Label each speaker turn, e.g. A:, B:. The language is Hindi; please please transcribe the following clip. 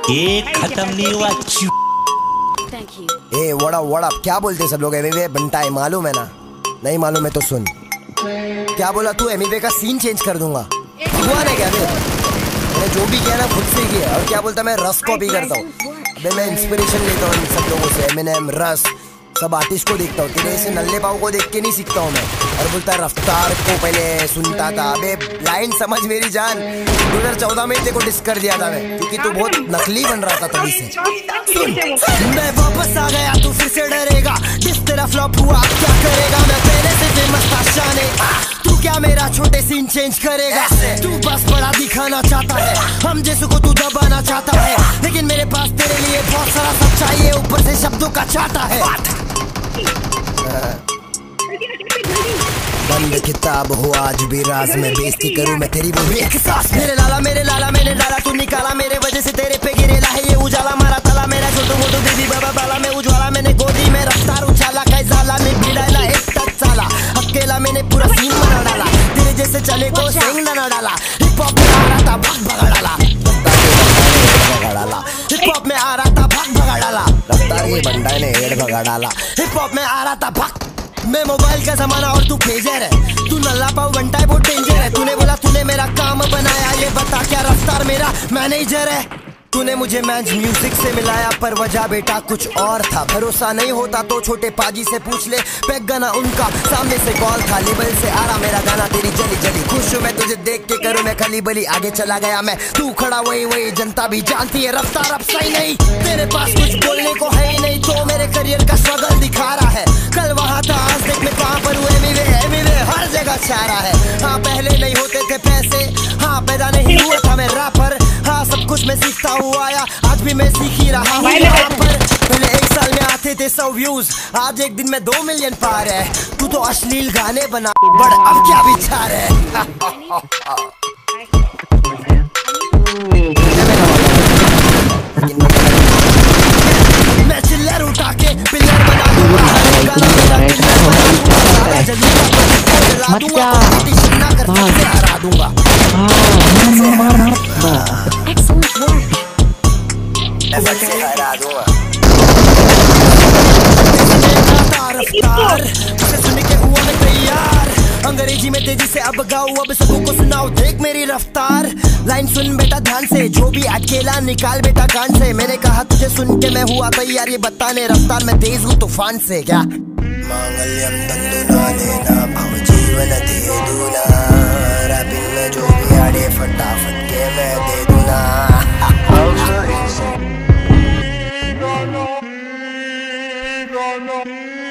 A: एक खत्म नहीं हुआ।
B: ए वड़ा क्या बोलते सब लोग? एमिवे बनता है मालूम है ना? नहीं मालूम है तो सुन। क्या बोला तू? एमिवे का सीन चेंज कर दूंगा। हुआ नहीं क्या? मैंने जो भी किया ना खुद से किया। और क्या बोलता मैं रस कॉपी करता हूँ। मैं इंस्पिरेशन लेता हूँ सब लोगों से। एमिनेम, रस, सब आर्टिस्ट को देखता हूँ। तेरे ऐसे नल्ले पाव को देख के नहीं सीखता हूँ मैं। और बोलता रफ्तार को पहले सुनता था। अबे लाइन समझ मेरी जान। 2014 में तेरे को डिस कर दिया था मैं, क्योंकि तू बहुत नकली बन रहा था तभी से। मैं वापस आ गया, तू फिर से डरेगा। जिस तेरा फ्लॉप हुआ अब क्या करेगा? मैं पहले से फेमस था शाने। तू क्या मेरा छोटे सीन चेंज करेगा? तू बस बड़ा दिखाना चाहता है, हम जैसे को तू दबाना चाहता है। लेकिन मेरे पास तेरे लिए बहुत सारा सच्चाई है, ऊपर से शब्दों का चाटा है। बंद किताब हो आज भी राज में, बेइज्जती करूं मैं तेरी वो भी एक सांस। मेरे लाला मैंने डाला तू निकाला, मेरे वजह से तेरे पे गिरेला है ये उजाला। मारा ताला मेरा छोटू मोटू दीदी बाबा बाला में उज्वाला। मैंने गोदी में रफ्तार उछाला, कैसाला में भिड़ाला एक टच साला। अकेला मैंने पूरा सीन बना डाला, तेरे जैसे चले को सेंग ना डाला। हिप हॉप में आ रहा था भाग भगा डाला। हिप हॉप में आ रहा था भाग भगा डाला। रफ्तार ये बंदा ने हेड भगा डाला। हिप हॉप में आ रहा था भाग। मैं मोबाइल का जमाना और तू पेजर है। तू नल्ला पाव बनता है, बहुत डेंजर है। तूने बोला तूने मेरा काम बनाया, ये बता क्या रफ्तार मेरा मैनेजर है? तूने मुझे मैच म्यूजिक से मिलाया, पर वजह बेटा कुछ और था। भरोसा नहीं होता तो छोटे पाजी से पूछ ले, पैक गाना उनका सामने से कॉल था। लेबल से आ रहा मेरा गाना तेरी जली जली। खुश हूँ मैं तुझे देख के, करूँ मैं खली बली। आगे चला गया मैं, तू खड़ा वही जनता भी जानती है रफ्तार अब सही नहीं। तेरे पास कुछ बोलने को है ही नहीं, तो मेरे करियर का स्ट्रगल दिखा रहा है। कल वहाँ था, आज देख मैं कहाँ पर हूँ। एमिवे हर जगह छा रहा है। हाँ पहले नहीं होते थे पैसे, हाँ पैदा नहीं हुआ था मैं रैपर। हाँ सब कुछ मैं सीखता हुआ आया, आज भी मैं सीख ही रहा हूँ यहाँ पर। पहले एक साल में आते थे 100 व्यूज, आज एक दिन में 2 मिलियन पार है। तू तो अश्लील गाने बना बड़, अब क्या विचार है? मैं चिल्लर उठा के पिल्लर बना दूंगा। हरा दूंगा। रफ्तार सुन के हुआ मैं तैयार, अंग्रेजी में तेजी से अब गाऊं, अब सबको सुनाओ देख मेरी रफ्तार। लाइन सुन बेटा ध्यान से, जो भी अकेला निकाल बेटा कान से। मैंने कहा तुझे सुन के मैं हुआ तैयार, ये बताने रफ्तार मैं तेज हूँ तूफान से। क्या मांगल्यम तंदुना देना भव जीवन दे दूना, रैपिंग में जो भी आड़े फटाफट के मैं दे दूना।
C: No.